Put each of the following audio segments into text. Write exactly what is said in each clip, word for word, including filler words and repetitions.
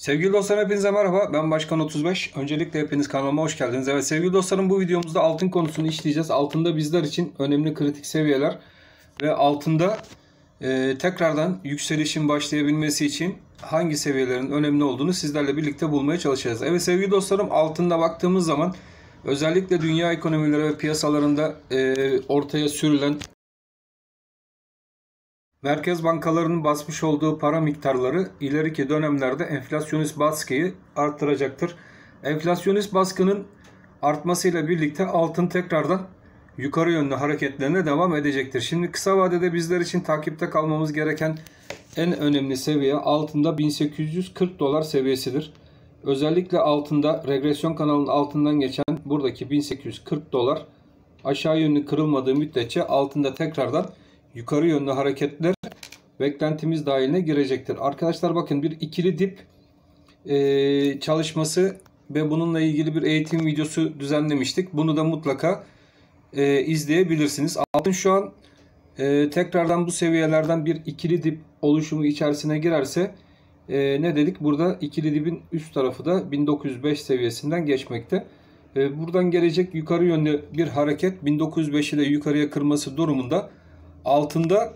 Sevgili dostlarım, hepinize merhaba. Ben Başkan otuz beş. Öncelikle hepiniz kanalıma hoş geldiniz. Evet sevgili dostlarım, bu videomuzda altın konusunu işleyeceğiz. Altında bizler için önemli kritik seviyeler ve altında e, tekrardan yükselişin başlayabilmesi için hangi seviyelerin önemli olduğunu sizlerle birlikte bulmaya çalışacağız. Evet sevgili dostlarım, altında baktığımız zaman özellikle dünya ekonomileri ve piyasalarında e, ortaya sürülen merkez bankalarının basmış olduğu para miktarları ileriki dönemlerde enflasyonist baskıyı arttıracaktır. Enflasyonist baskının artmasıyla birlikte altın tekrardan yukarı yönlü hareketlerine devam edecektir. Şimdi kısa vadede bizler için takipte kalmamız gereken en önemli seviye altında bin sekiz yüz kırk dolar seviyesidir. Özellikle altında regresyon kanalının altından geçen buradaki bin sekiz yüz kırk dolar aşağı yönlü kırılmadığı müddetçe altında tekrardan yukarı yönlü hareketler beklentimiz dahiline girecektir. Arkadaşlar bakın, bir ikili dip e, çalışması ve bununla ilgili bir eğitim videosu düzenlemiştik. Bunu da mutlaka e, izleyebilirsiniz. Altın şu an e, tekrardan bu seviyelerden bir ikili dip oluşumu içerisine girerse e, ne dedik? Burada ikili dibin üst tarafı da bin dokuz yüz beş seviyesinden geçmekte. E, buradan gelecek yukarı yönlü bir hareket bin dokuz yüz beşi de yukarıya kırması durumunda altında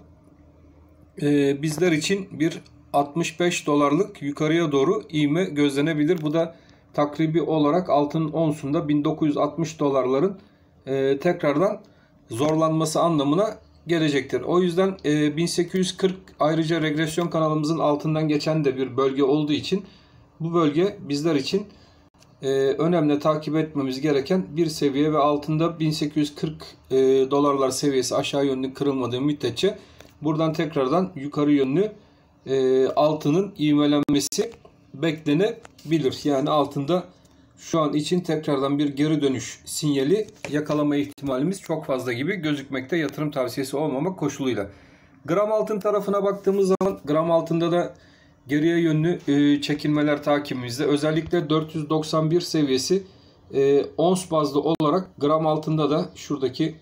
e, bizler için bir altmış beş dolarlık yukarıya doğru ivme gözlenebilir. Bu da takribi olarak altının onsunda bin dokuz yüz altmış dolarların e, tekrardan zorlanması anlamına gelecektir. O yüzden e, bin sekiz yüz kırk ayrıca regresyon kanalımızın altından geçen de bir bölge olduğu için bu bölge bizler için e, önemli takip etmemiz gereken bir seviye ve altında bin sekiz yüz kırk e, dolarlar seviyesi aşağı yönlü kırılmadığı müddetçe buradan tekrardan yukarı yönlü e, altının ivmelenmesi beklenebilir. Yani altında şu an için tekrardan bir geri dönüş sinyali yakalama ihtimalimiz çok fazla gibi gözükmekte, yatırım tavsiyesi olmamak koşuluyla. Gram altın tarafına baktığımız zaman gram altında da geriye yönlü e, çekilmeler takibimizde. Özellikle dört yüz doksan bir seviyesi e, ons bazlı olarak gram altında da şuradaki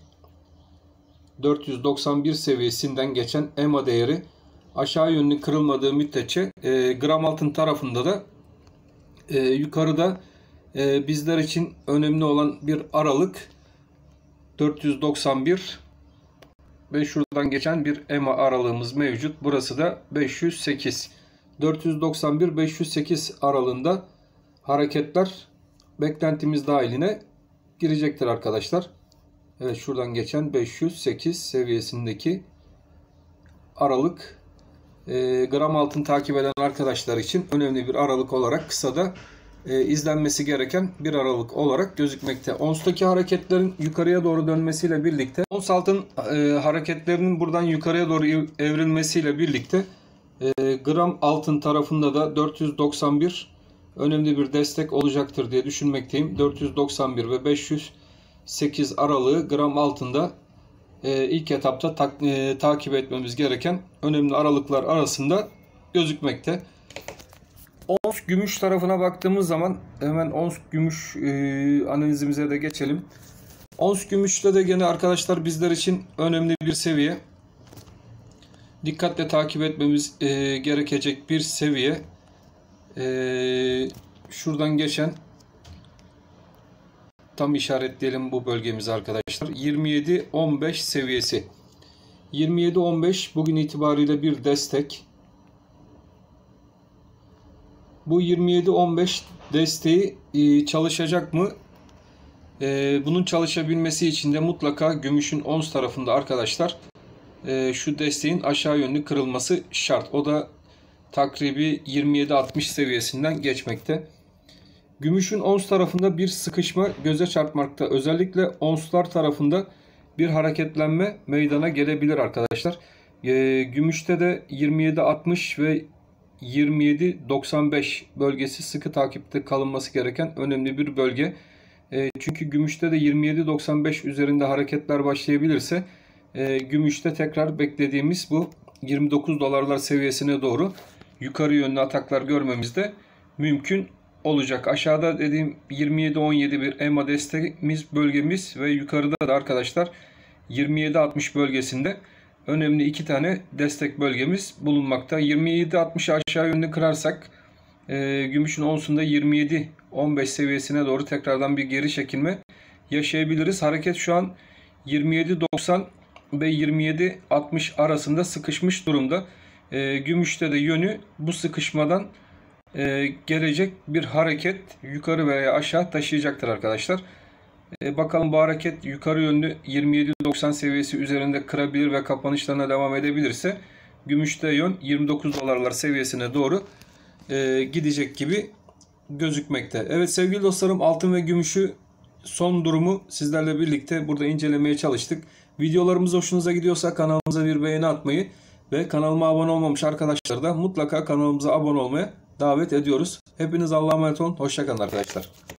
dört yüz doksan bir seviyesinden geçen E M A değeri aşağı yönlü kırılmadığı müddetçe e, gram altın tarafında da e, yukarıda e, bizler için önemli olan bir aralık dört yüz doksan bir ve şuradan geçen bir E M A aralığımız mevcut. Burası da beş yüz sekiz. dört yüz doksan bir beş yüz sekiz aralığında hareketler beklentimiz dahiline girecektir arkadaşlar. Evet, şuradan geçen beş yüz sekiz seviyesindeki aralık e, gram altın takip eden arkadaşlar için önemli bir aralık olarak kısada e, izlenmesi gereken bir aralık olarak gözükmekte. Ons'taki hareketlerin yukarıya doğru dönmesiyle birlikte ons altın e, hareketlerinin buradan yukarıya doğru evrilmesiyle birlikte e, gram altın tarafında da dört yüz doksan bir önemli bir destek olacaktır diye düşünmekteyim. dört yüz doksan bir ve beş yüz sekiz aralığı gram altında e, ilk etapta ta, e, takip etmemiz gereken önemli aralıklar arasında gözükmekte. Ons gümüş tarafına baktığımız zaman hemen ons gümüş e, analizimize de geçelim. Ons gümüşte de gene arkadaşlar bizler için önemli bir seviye. Dikkatle takip etmemiz e, gerekecek bir seviye. E, şuradan geçen tam işaretleyelim bu bölgemizi arkadaşlar. yirmi yedi on beş seviyesi. yirmi yedi on beş bugün itibariyle bir destek. Bu yirmi yedi on beş desteği çalışacak mı? Bunun çalışabilmesi için de mutlaka gümüşün ons tarafında arkadaşlar şu desteğin aşağı yönlü kırılması şart. O da takribi yirmi yedi altmış seviyesinden geçmekte. Gümüşün ons tarafında bir sıkışma göze çarpmakta. Özellikle onslar tarafında bir hareketlenme meydana gelebilir arkadaşlar. E, gümüşte de yirmi yedi altmış ve yirmi yedi doksan beş bölgesi sıkı takipte kalınması gereken önemli bir bölge. E, çünkü gümüşte de yirmi yedi doksan beş üzerinde hareketler başlayabilirse e, gümüşte tekrar beklediğimiz bu yirmi dokuz dolarlar seviyesine doğru yukarı yönlü ataklar görmemiz de mümkün olacak. Aşağıda dediğim yirmi yedi on yedi bir E M A desteğimiz bölgemiz ve yukarıda da arkadaşlar yirmi yedi altmış bölgesinde önemli iki tane destek bölgemiz bulunmakta. yirmi yedi altmışı aşağı yönlü kırarsak e, gümüşün onsunda yirmi yedi on beş seviyesine doğru tekrardan bir geri çekilme yaşayabiliriz. Hareket şu an yirmi yedi doksan ve yirmi yedi altmış arasında sıkışmış durumda. E, gümüşte de yönü bu sıkışmadan e, gelecek bir hareket yukarı veya aşağı taşıyacaktır arkadaşlar. E, bakalım bu hareket yukarı yönlü yirmi yedi doksan seviyesi üzerinde kırabilir ve kapanışlarına devam edebilirse gümüşte yön yirmi dokuz dolarlar seviyesine doğru e, gidecek gibi gözükmekte. Evet sevgili dostlarım, altın ve gümüşü son durumu sizlerle birlikte burada incelemeye çalıştık. Videolarımız hoşunuza gidiyorsa kanalımıza bir beğeni atmayı ve kanalıma abone olmamış arkadaşlar da mutlaka kanalımıza abone olmaya davet ediyoruz. Hepiniz Allah'a emanet olun. Hoşça kalın arkadaşlar.